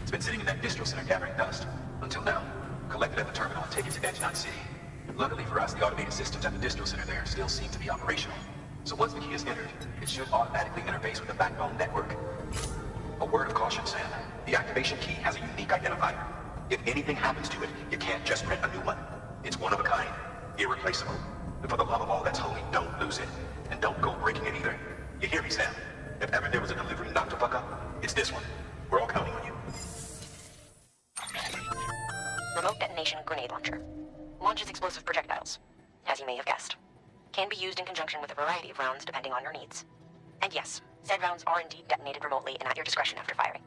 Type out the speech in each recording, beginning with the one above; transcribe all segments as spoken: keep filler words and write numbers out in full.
It's been sitting in that distro center gathering dust. Until now. Collected at the terminal and taken to Edge Knot City. Luckily for us, the automated systems at the distro center there still seem to be operational. So once the key is entered, it should automatically interface with the backbone network. A word of caution, Sam. The activation key has a unique identifier. If anything happens to it, you can't just rent a new one. It's one of a kind. Irreplaceable. And for the love of all that's holy, don't lose it. And don't go breaking it either. You hear me, Sam? If ever there was a delivery not to fuck up, it's this one. We're all counting on you. Remote detonation grenade launcher. Launches explosive projectiles, as you may have guessed. Can be used in conjunction with a variety of rounds depending on your needs. And yes, said rounds are indeed detonated remotely and at your discretion after firing.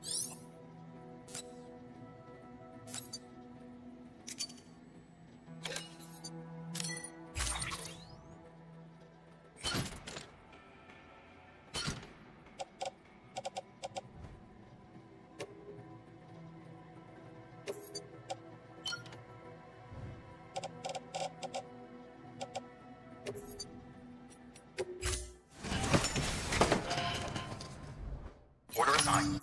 Order assigned.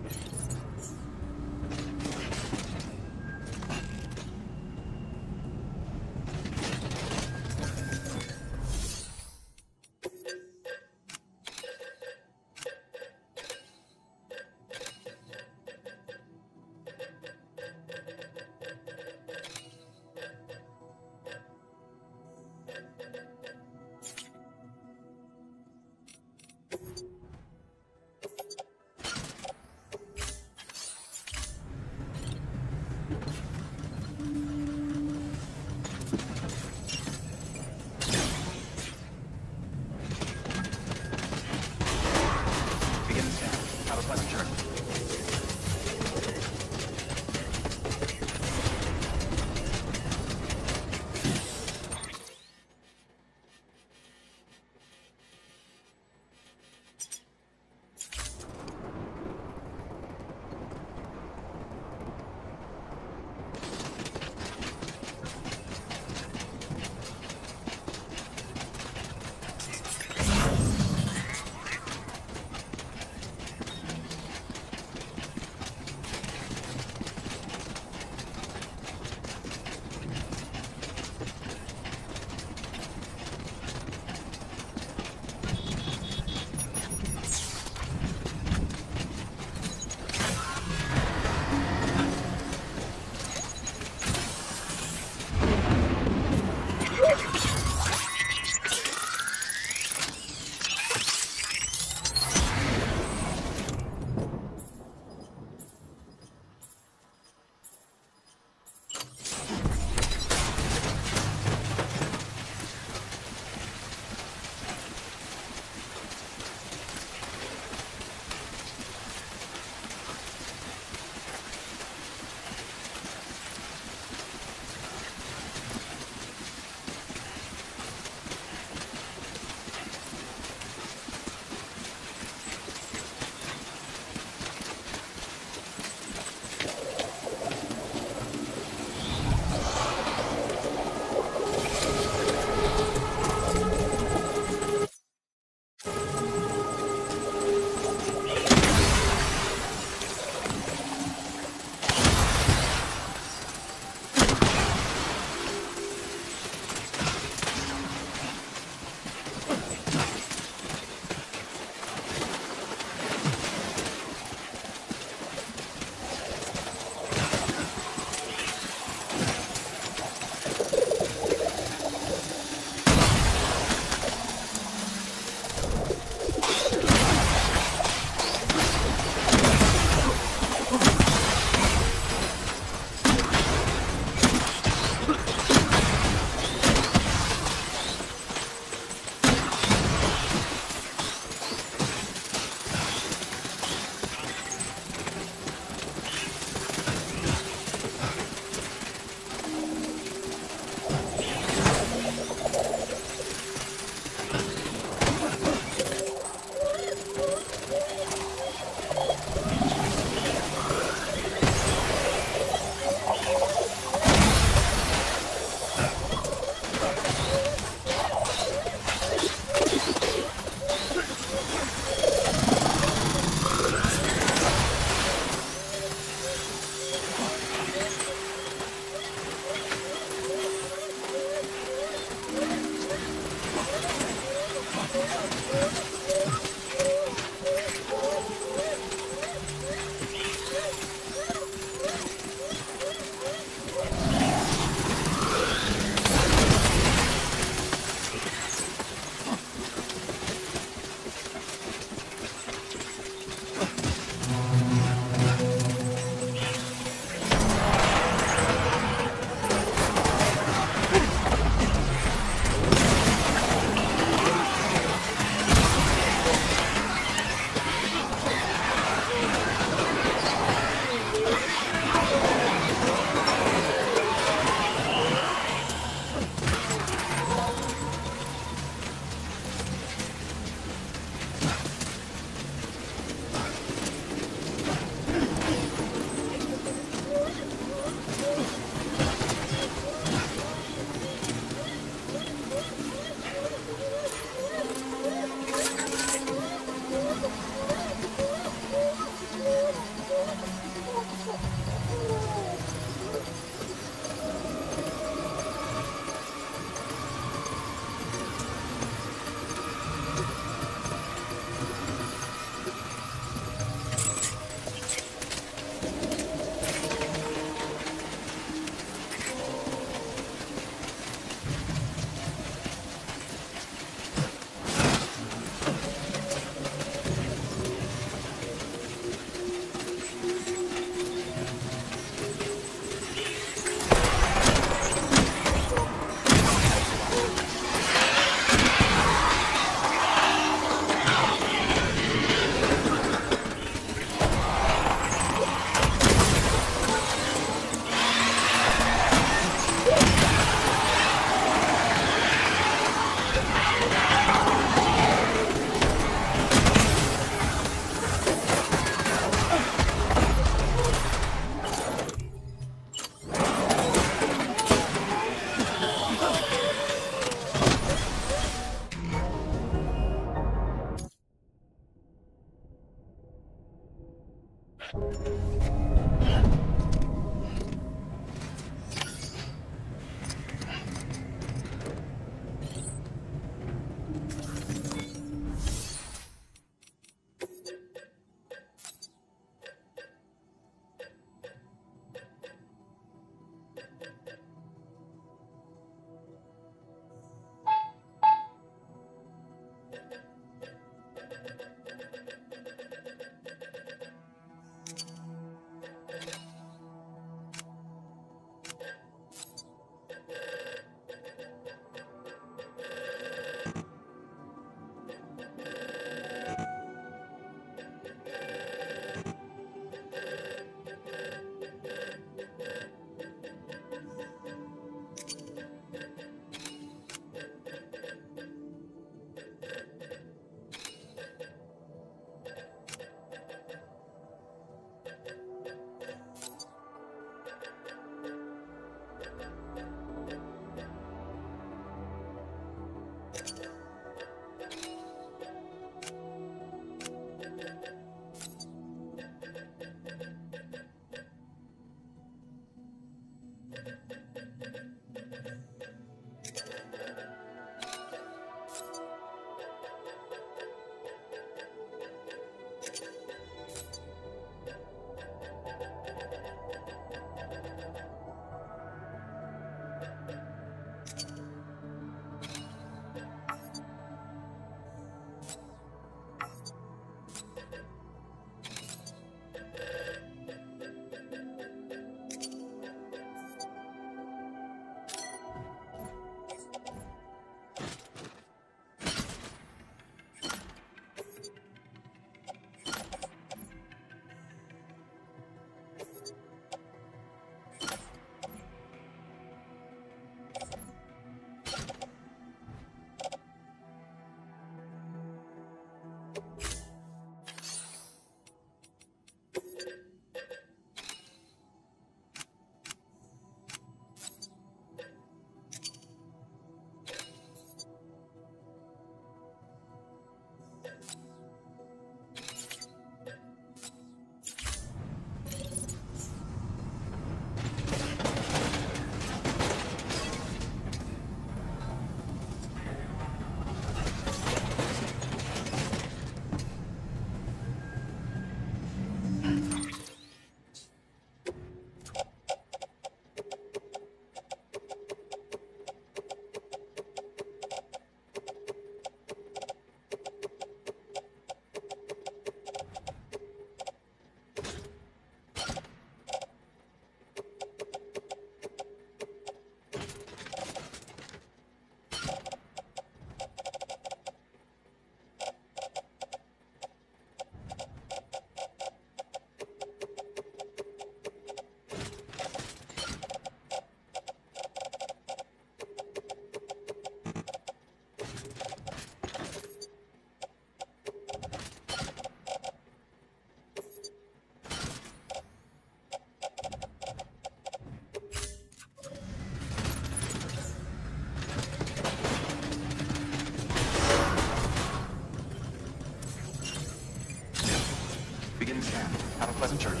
begin the scan. Have a pleasant journey.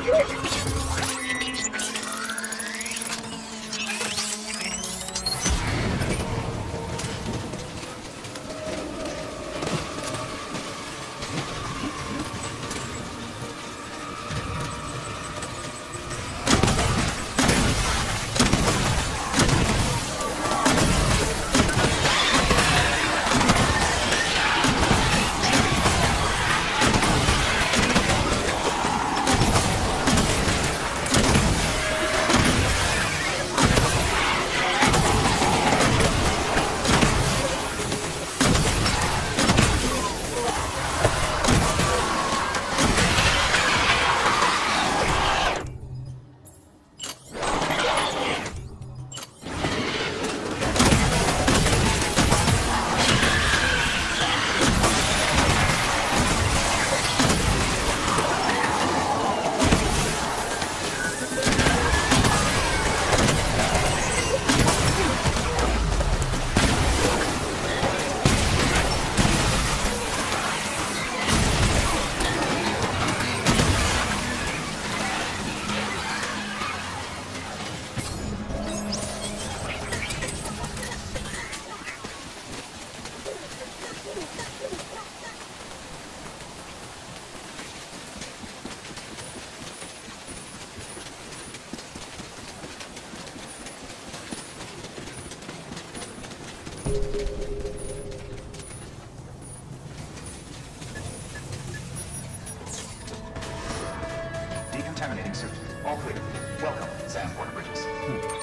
Decontaminating suit. All clear. Welcome, Sam Porter Bridges. Hmm.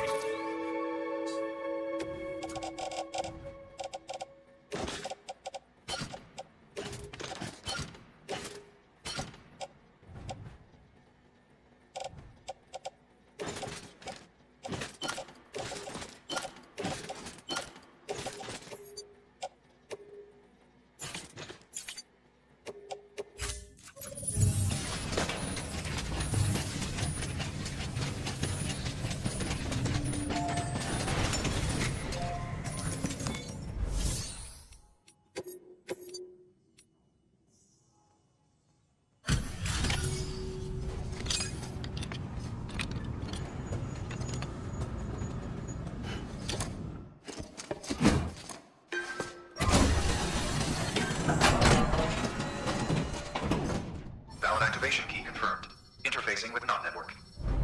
Activation key confirmed. Interfacing with non-network.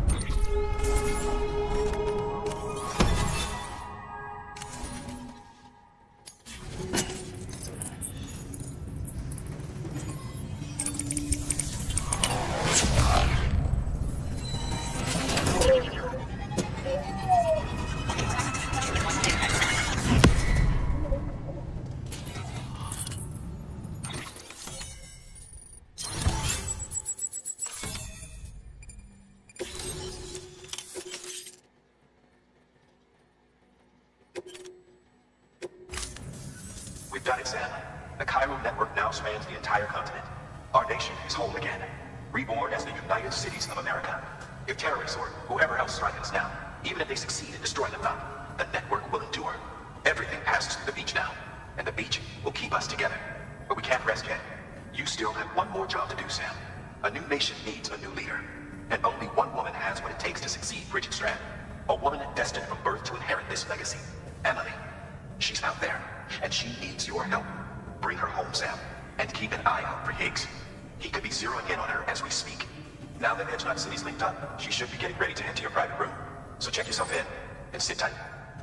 We've done it, Sam. The Cairo network now spans the entire continent. Our nation is whole again, reborn as the United Cities of America. If terrorists or whoever else strike us now, even if they succeed in destroying the map, the network will endure. Everything passes through the beach now, and the beach will keep us together. But we can't rest yet. You still have one more job to do, Sam. A new nation needs a new leader, and only one woman has what it takes to succeed Bridget Strand. A woman destined from birth to inherit this legacy. Emily. She's out there, and she needs your help. Bring her home, Sam, and keep an eye out for Higgs. He could be zeroing in on her as we speak. Now that Edge Knot City's linked up, she should be getting ready to head to your private room. So check yourself in, and sit tight.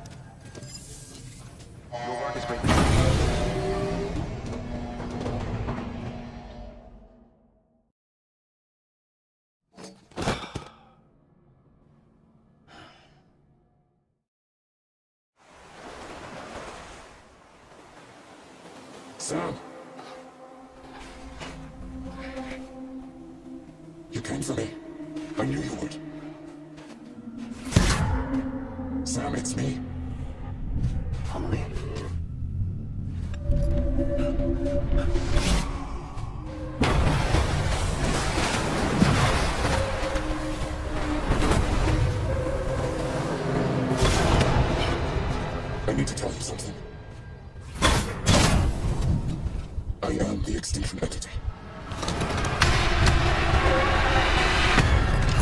Your work is great. Sam! You came for me. I knew you would. Sam, it's me. Emily. I need to tell you something. I am the Extinction Entity.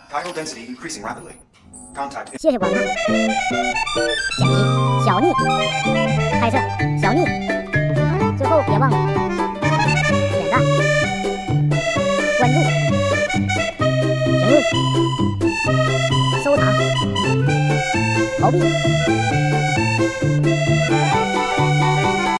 Chiral density increasing rapidly. Contact. 谢谢广大。剪辑小逆，拍摄小逆，最后别忘了点赞、关注、评论、收藏、投币。